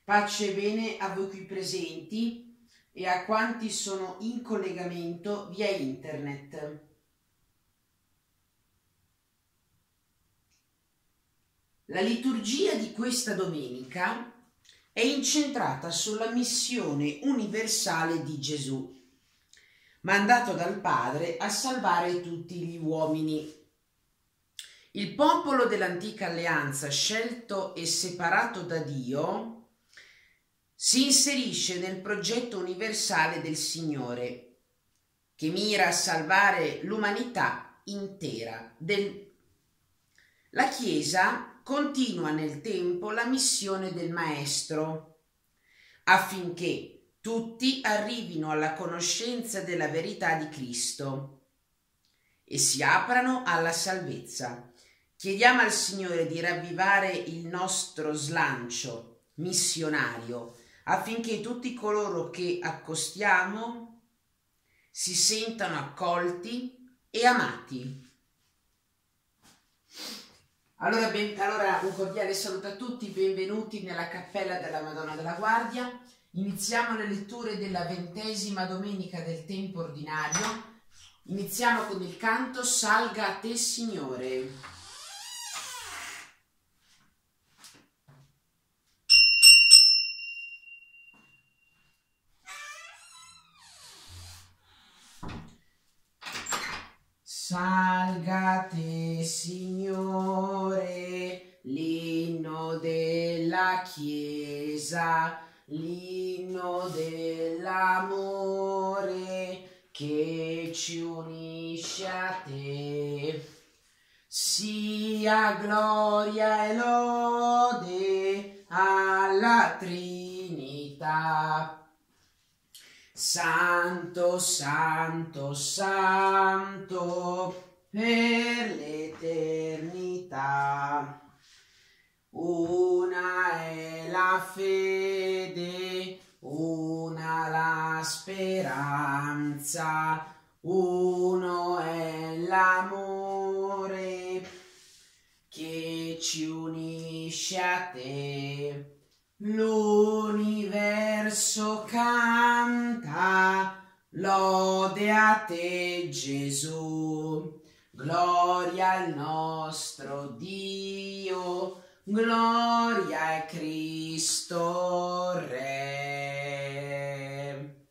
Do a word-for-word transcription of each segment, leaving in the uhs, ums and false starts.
Pace e bene a voi qui presenti e a quanti sono in collegamento via internet. La liturgia di questa domenica è incentrata sulla missione universale di Gesù, mandato dal Padre a salvare tutti gli uomini. Il popolo dell'antica alleanza, scelto e separato da Dio, si inserisce nel progetto universale del Signore, che mira a salvare l'umanità intera. Del... La Chiesa continua nel tempo la missione del Maestro, affinché tutti arrivino alla conoscenza della verità di Cristo e si aprano alla salvezza. Chiediamo al Signore di ravvivare il nostro slancio missionario, affinché tutti coloro che accostiamo si sentano accolti e amati. Allora, ben, allora un cordiale saluto a tutti, benvenuti nella Cappella della Madonna della Guardia. Iniziamo le letture della ventesima domenica del tempo ordinario. Iniziamo con il canto Salga a te Signore. Salga a te, Signore, l'inno della Chiesa, l'inno dell'amore che ci unisce a te. Sia gloria e lode alla Trinità. Santo, santo, santo per l'eternità. Una è la fede, una la speranza, uno è l'amore che ci unisce a te. L'universo canta, lode a te Gesù, gloria al nostro Dio, gloria a Cristo Re.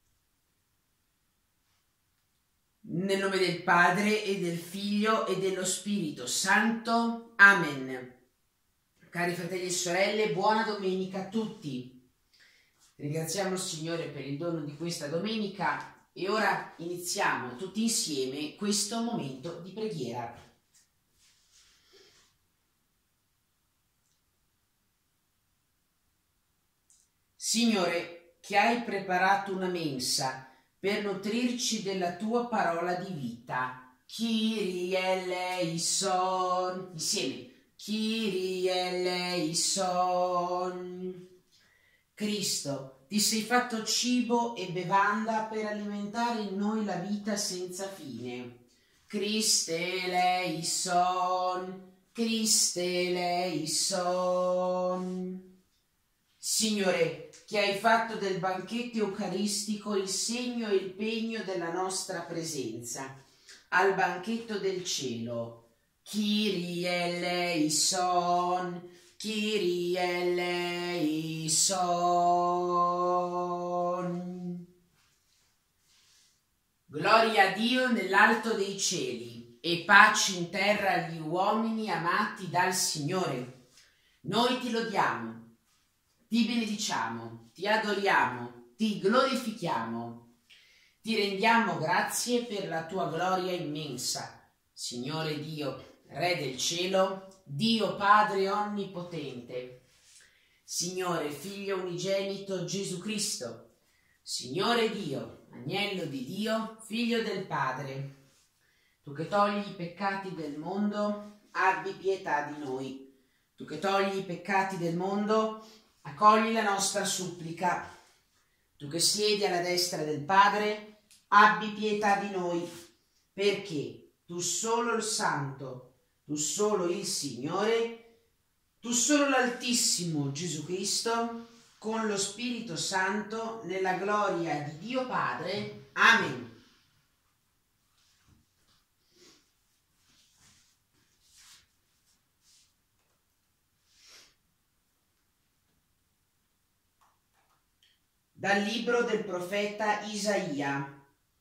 Nel nome del Padre e del Figlio e dello Spirito Santo. Amen. Cari fratelli e sorelle, buona domenica a tutti. Ringraziamo il Signore per il dono di questa domenica e ora iniziamo tutti insieme questo momento di preghiera. Signore, che hai preparato una mensa per nutrirci della tua parola di vita. Kyrie eleison. Insieme. Kyrie eleison. Cristo, ti sei fatto cibo e bevanda per alimentare in noi la vita senza fine. Christe eleison, Christe eleison. Signore, che hai fatto del banchetto eucaristico il segno e il pegno della nostra presenza, al banchetto del cielo. Kyrie eleison, Kyrie eleison. Gloria a Dio nell'alto dei cieli e pace in terra agli uomini amati dal Signore. Noi ti lodiamo, ti benediciamo, ti adoriamo, ti glorifichiamo, ti rendiamo grazie per la tua gloria immensa, Signore Dio, Re del cielo, Dio Padre onnipotente, Signore Figlio unigenito Gesù Cristo, Signore Dio, Agnello di Dio, Figlio del Padre, tu che togli i peccati del mondo, abbi pietà di noi. Tu che togli i peccati del mondo, accogli la nostra supplica. Tu che siedi alla destra del Padre, abbi pietà di noi, perché tu solo il Santo, tu solo il Signore, tu solo l'Altissimo Gesù Cristo, con lo Spirito Santo, nella gloria di Dio Padre. Amen. Dal libro del profeta Isaia.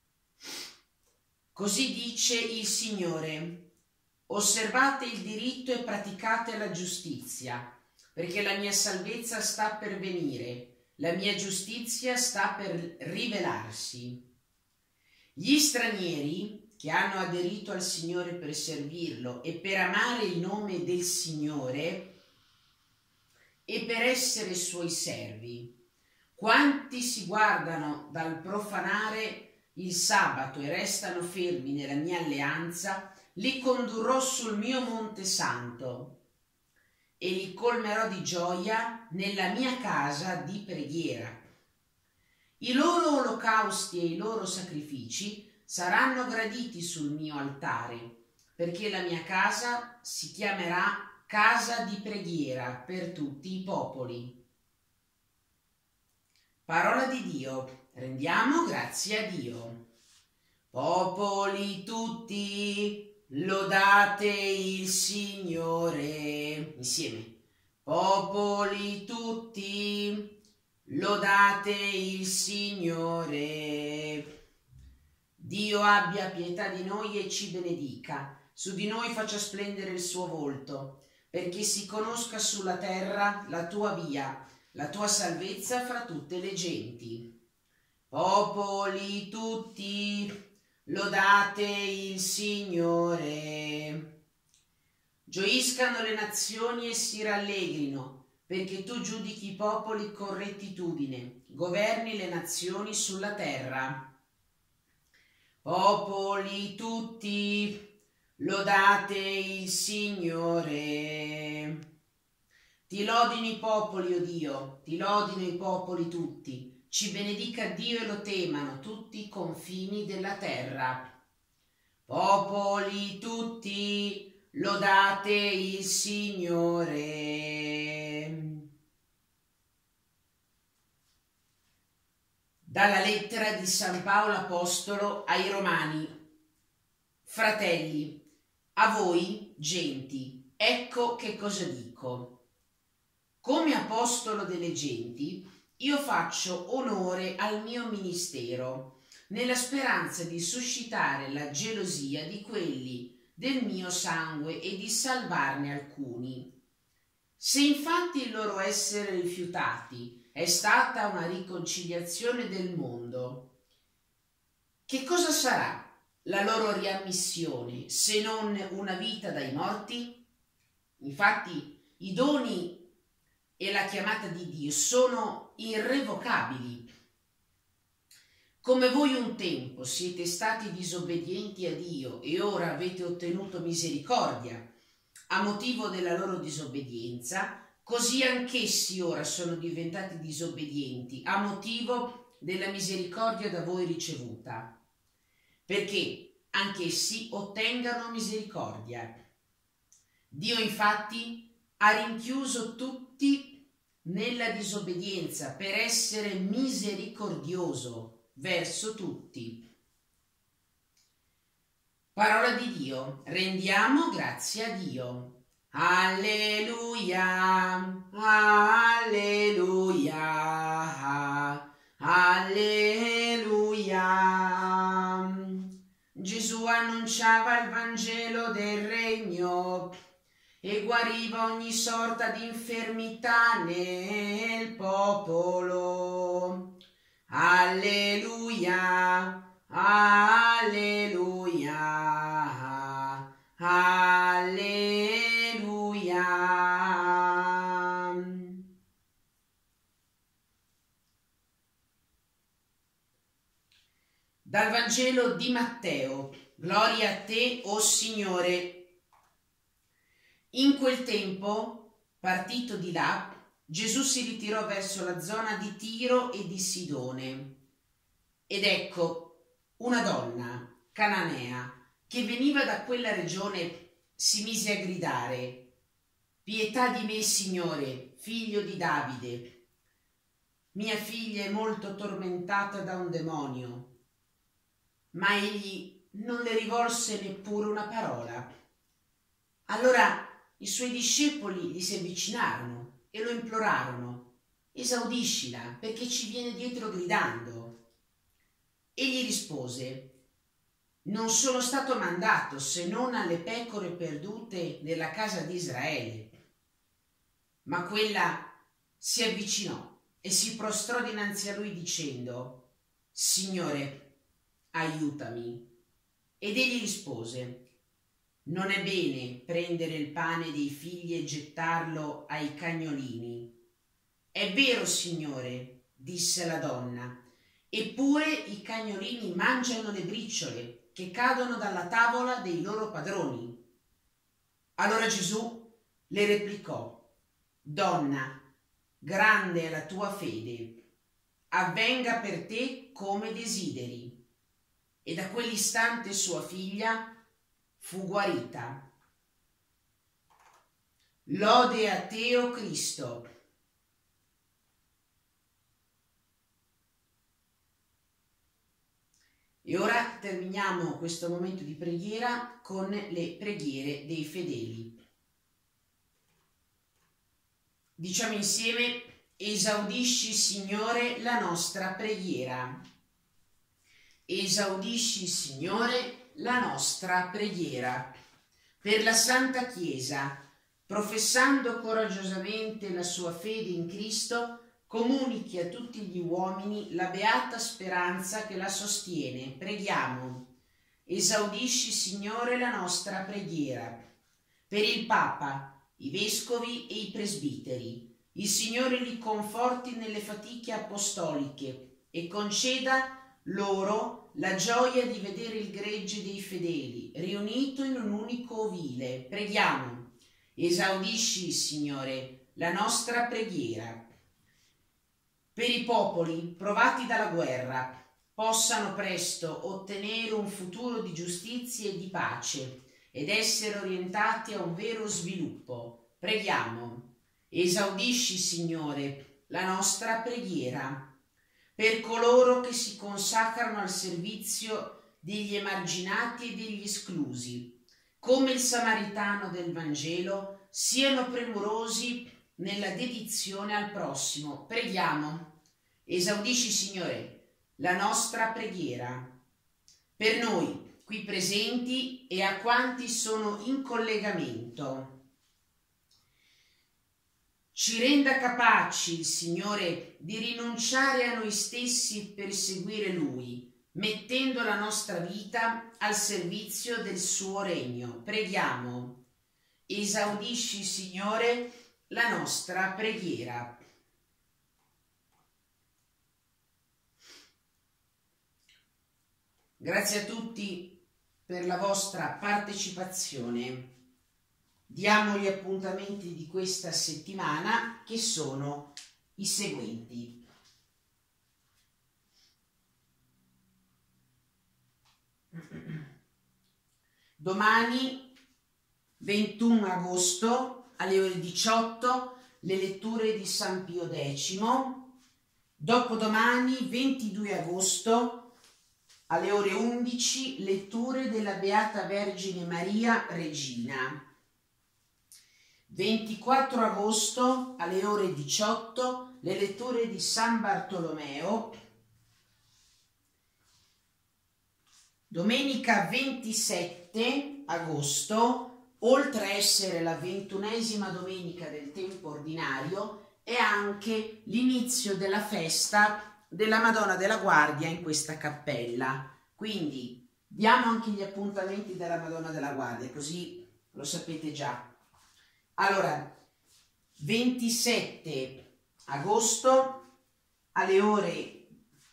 Così dice il Signore: osservate il diritto e praticate la giustizia, perché la mia salvezza sta per venire, la mia giustizia sta per rivelarsi. Gli stranieri che hanno aderito al Signore per servirlo e per amare il nome del Signore e per essere suoi servi, quanti si guardano dal profanare il sabato e restano fermi nella mia alleanza, li condurrò sul mio monte santo e li colmerò di gioia nella mia casa di preghiera. I loro olocausti e i loro sacrifici saranno graditi sul mio altare, perché la mia casa si chiamerà casa di preghiera per tutti i popoli. Parola di Dio. Rendiamo grazie a Dio. Popoli tutti, lodate il Signore. Insieme. Popoli tutti, lodate il Signore. Dio abbia pietà di noi e ci benedica. Su di noi faccia splendere il suo volto, perché si conosca sulla terra la tua via, la tua salvezza fra tutte le genti. Popoli tutti, lodate il Signore. Gioiscano le nazioni e si rallegrino, perché tu giudichi i popoli con rettitudine, governi le nazioni sulla terra. Popoli tutti, lodate il Signore. Ti lodino i popoli, o Dio, ti lodino i popoli tutti. Ci benedica Dio e lo temano tutti i confini della terra. Popoli tutti, lodate il Signore. Dalla lettera di San Paolo Apostolo ai Romani. Fratelli, a voi, genti, ecco che cosa dico. Come apostolo delle genti, io faccio onore al mio ministero, nella speranza di suscitare la gelosia di quelli del mio sangue e di salvarne alcuni. Se infatti il loro essere rifiutati è stata una riconciliazione del mondo, che cosa sarà la loro riammissione se non una vita dai morti? Infatti i doni e la chiamata di Dio sono irrevocabili. Come voi un tempo siete stati disobbedienti a Dio e ora avete ottenuto misericordia a motivo della loro disobbedienza, così anch'essi ora sono diventati disobbedienti a motivo della misericordia da voi ricevuta, perché anch'essi ottengano misericordia. Dio infatti ha rinchiuso tutti nella disobbedienza per essere misericordioso verso tutti. Parola di Dio. Rendiamo grazie a Dio. Alleluia, alleluia, alleluia. Gesù annunciava il Vangelo del Regno e guariva ogni sorta di infermità nel popolo. Alleluia, alleluia, alleluia. Dal Vangelo di Matteo. Gloria a te, o Signore. In quel tempo, partito di là, Gesù si ritirò verso la zona di Tiro e di Sidone. Ed ecco, una donna, cananea, che veniva da quella regione, si mise a gridare: pietà di me, Signore, figlio di Davide. mia figlia è molto tormentata da un demonio. Ma egli non le rivolse neppure una parola. Allora i suoi discepoli gli si avvicinarono e lo implorarono: esaudiscila, perché ci viene dietro gridando. Egli rispose: non sono stato mandato se non alle pecore perdute della casa di Israele. Ma quella si avvicinò e si prostrò dinanzi a lui dicendo: Signore, aiutami. Ed egli rispose: non è bene prendere il pane dei figli e gettarlo ai cagnolini. È vero, Signore, disse la donna, eppure i cagnolini mangiano le briciole che cadono dalla tavola dei loro padroni. Allora Gesù le replicò: donna, grande è la tua fede, avvenga per te come desideri. E da quell'istante sua figlia fu guarita. Lode a te, o Cristo. E ora terminiamo questo momento di preghiera con le preghiere dei fedeli. Diciamo insieme: esaudisci, Signore, la nostra preghiera. Esaudisci, Signore, la nostra preghiera. Per la Santa Chiesa, professando coraggiosamente la sua fede in Cristo, comunichi a tutti gli uomini la beata speranza che la sostiene. Preghiamo. Esaudisci, Signore, la nostra preghiera. Per il Papa, i vescovi e i presbiteri, il Signore li conforti nelle fatiche apostoliche e conceda loro la gioia di vedere il gregge dei fedeli riunito in un unico ovile. Preghiamo. Esaudisci, Signore, la nostra preghiera. Per i popoli provati dalla guerra possano presto ottenere un futuro di giustizia e di pace ed essere orientati a un vero sviluppo. Preghiamo. Esaudisci, Signore, la nostra preghiera. Per coloro che si consacrano al servizio degli emarginati e degli esclusi, come il samaritano del Vangelo, siano premurosi nella dedizione al prossimo. Preghiamo. Esaudisci, Signore, la nostra preghiera. Per noi qui presenti e a quanti sono in collegamento. Ci renda capaci il Signore di rinunciare a noi stessi per seguire Lui, mettendo la nostra vita al servizio del suo regno. Preghiamo. Esaudisci, Signore, la nostra preghiera. Grazie a tutti per la vostra partecipazione. Diamo gli appuntamenti di questa settimana, che sono i seguenti. Domani ventuno agosto alle ore diciotto le letture di San Pio X. Dopodomani ventidue agosto alle ore undici letture della Beata Vergine Maria Regina. ventiquattro agosto alle ore diciotto le letture di San Bartolomeo. Domenica ventisette agosto, oltre a essere la ventunesima domenica del tempo ordinario, è anche l'inizio della festa della Madonna della Guardia in questa cappella. Quindi diamo anche gli appuntamenti della Madonna della Guardia, così lo sapete già. Allora, ventisette agosto alle ore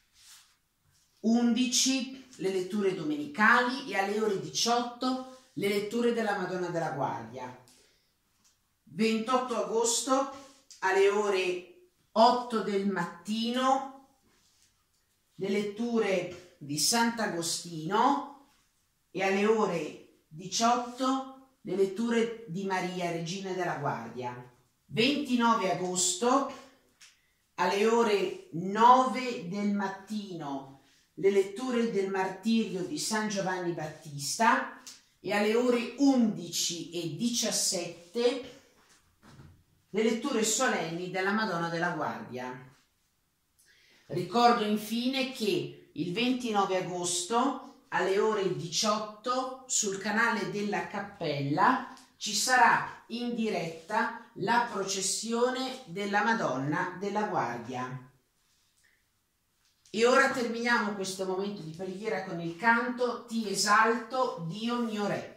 undici le letture domenicali e alle ore diciotto le letture della Madonna della Guardia. ventotto agosto alle ore otto del mattino le letture di Sant'Agostino e alle ore diciotto le letture di Maria, Regina della Guardia. ventinove agosto alle ore nove del mattino le letture del martirio di San Giovanni Battista e alle ore undici e diciassette le letture solenni della Madonna della Guardia. Ricordo infine che il ventinove agosto alle ore diciotto sul canale della Cappella ci sarà in diretta la processione della Madonna della Guardia. E ora terminiamo questo momento di preghiera con il canto Ti esalto, Dio mio Re.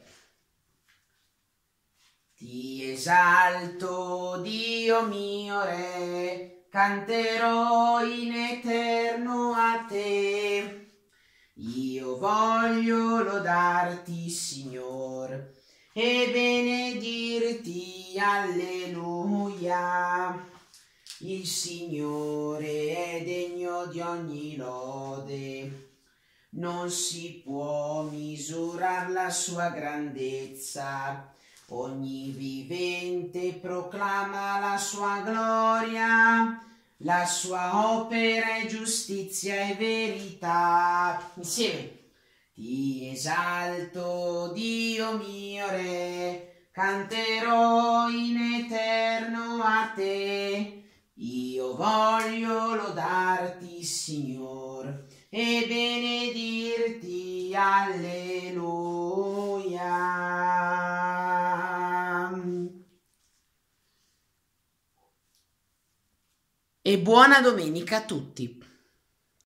Ti esalto, Dio mio Re, canterò in eterno a te. Io voglio lodarti, Signor, e benedirti, alleluia. Il Signore è degno di ogni lode, non si può misurare la sua grandezza. Ogni vivente proclama la sua gloria, la sua opera è giustizia e verità. Insieme. Ti esalto, Dio mio Re, canterò in eterno a te. Io voglio lodarti, Signor, e benedirti, alleluia. E buona domenica a tutti.